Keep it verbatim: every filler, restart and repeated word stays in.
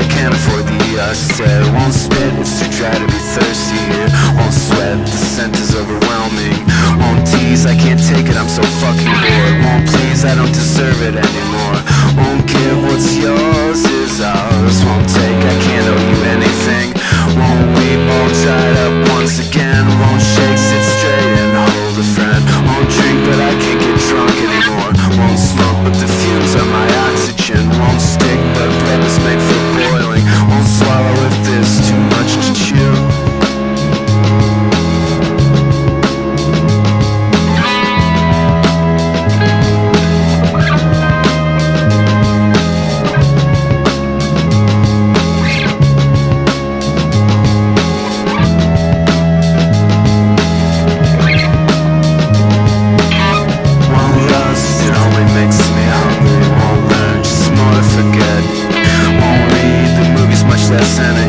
I can't afford the E. I said, won't spit, it's too dry to be thirsty here. Won't sweat, the scent is overwhelming. Won't tease, I can't take it, I'm so fucking bored. Won't please, I don't deserve it anymore. Won't give what's yours is ours. Won't take, I can't owe you anything. Won't weep, all dried up once again. Won't shake, sit straight and hold a friend. Won't drink, but I can't get drunk anymore. Won't smoke, but the fumes are my oxygen. Won't stick, but bread is made for boiling. Won't swallow if there's too much to chew. Senate.